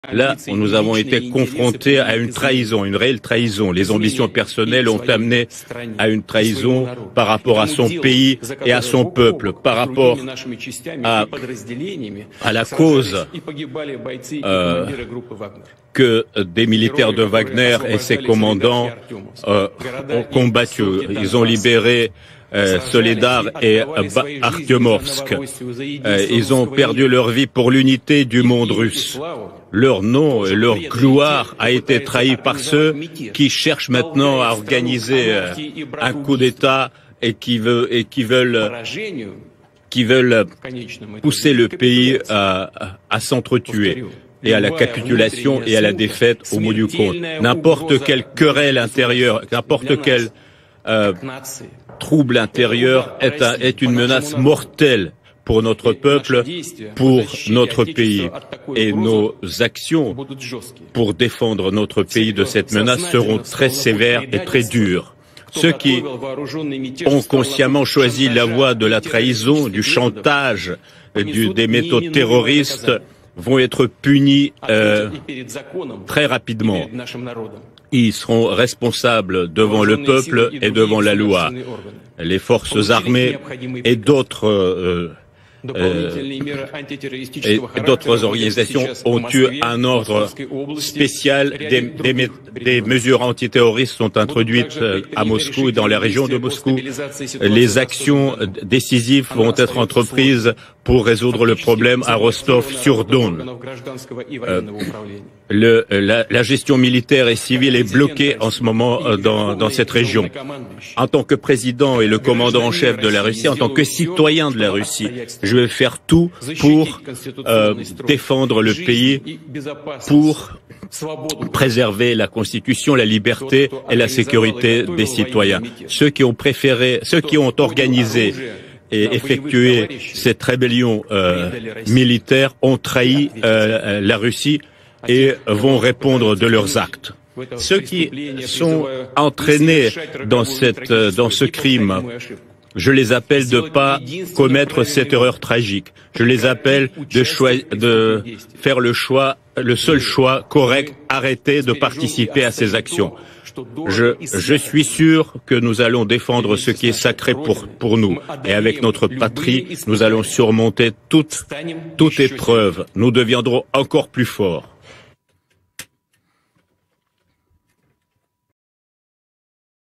Là, nous avons été confrontés à une trahison, une réelle trahison. Les ambitions personnelles ont amené à une trahison par rapport à son pays et à son peuple, par rapport à la cause que des militaires de Wagner et ses commandants ont combattu. Ils ont libéré Soledar et Artyomovsk. Ils ont perdu leur vie pour l'unité du monde russe. Leur nom et leur gloire a été trahi par ceux qui cherchent maintenant à organiser un coup d'État et qui veulent pousser le pays à s'entretuer et à la capitulation et à la défaite au bout du compte. N'importe quelle querelle intérieure, n'importe quel trouble intérieur est une menace mortelle pour notre peuple, pour notre pays. Et nos actions pour défendre notre pays de cette menace seront très sévères et très dures. Ceux qui ont consciemment choisi la voie de la trahison, du chantage, des méthodes terroristes vont être punis très rapidement. Ils seront responsables devant le peuple et devant la loi. Les forces armées et d'autres organisations ont eu un ordre spécial. Des mesures antiterroristes sont introduites à Moscou et dans la région de Moscou. Les actions décisives vont être entreprises pour résoudre le problème à Rostov-sur-Don. La gestion militaire et civile est bloquée en ce moment dans cette région. En tant que président et le commandant en chef de la Russie, en tant que citoyen de la Russie, je vais faire tout pour défendre le pays, pour préserver la Constitution, la liberté et la sécurité des citoyens. Ceux qui ont organisé et effectué cette rébellion militaire ont trahi la Russie et vont répondre de leurs actes. Ceux qui sont entraînés dans ce crime, je les appelle de pas commettre cette erreur tragique. Je les appelle de faire le seul choix correct, arrêter de participer à ces actions. Je suis sûr que nous allons défendre ce qui est sacré pour nous. Et avec notre patrie, nous allons surmonter toute épreuve. Nous deviendrons encore plus forts.